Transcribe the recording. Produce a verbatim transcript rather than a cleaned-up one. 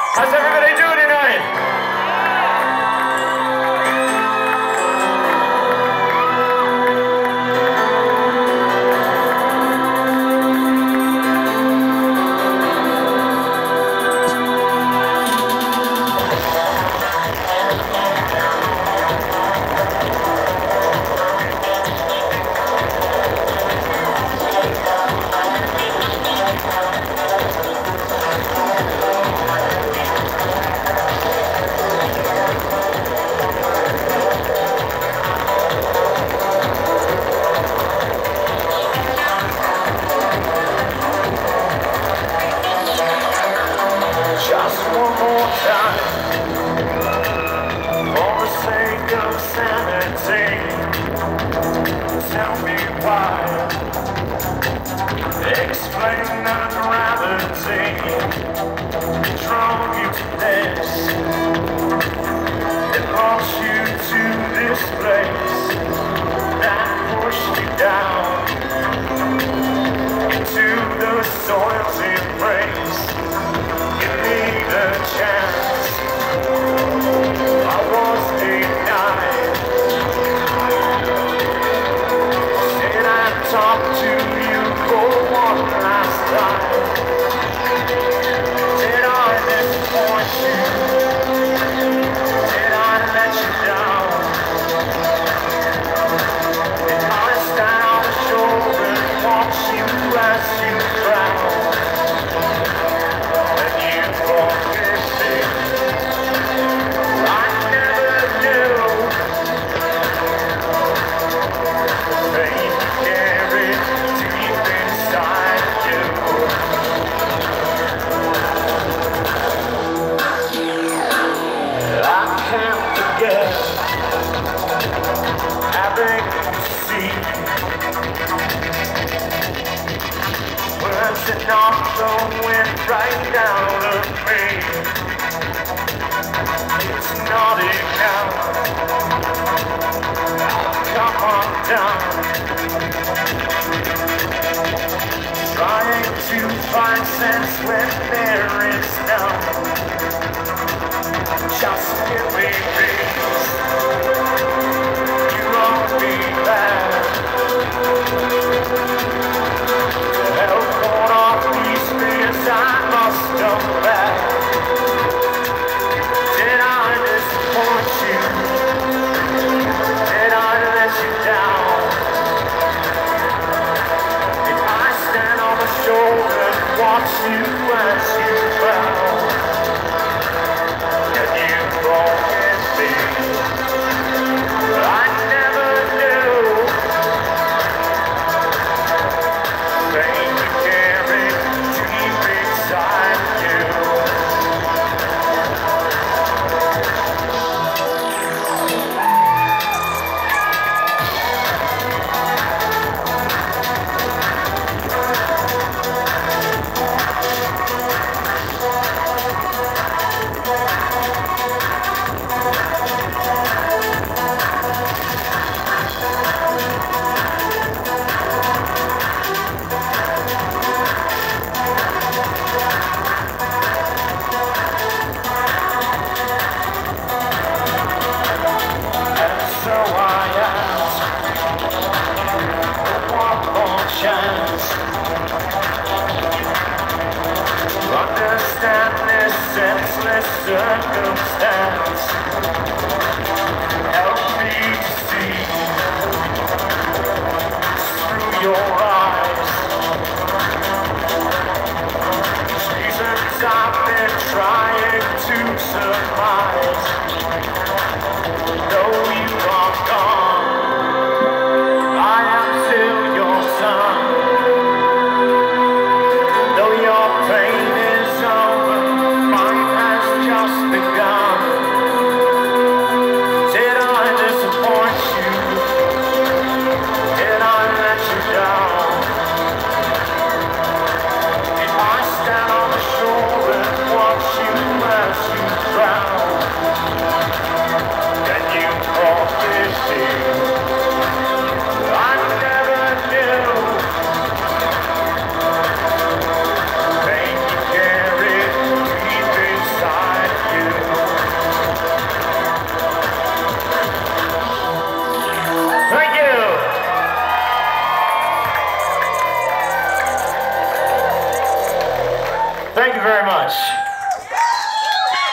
How's everybody doing tonight? Just one more time, for the sake of sanity, tell me why. Explain that gravity drove you to this, it brought you to this place that pushed you down into the soil's embrace. Need a chance. I was denied. Said I'd talk to you for one last time. Did I disappoint you? Did I let you down? Did I stand on the shore and watch you as you drown? It knocked the wind right down of me. It's not enough. Come on down. Trying to find sense when there is none. Just give me peace. You won't be bad. I must come back. Did I disappoint you? Did I let you down? Did I stand on the shore and watch you as you drown? Can you forgive me? I never knew. Pain you carry deep inside you. Understand this senseless circumstance. Help me to see through your eyes. Reasons I've been trying to surmise. Though you are gone, I am still your son. Though your pain is over, mine has just begun. Did I disappoint Thank you very much.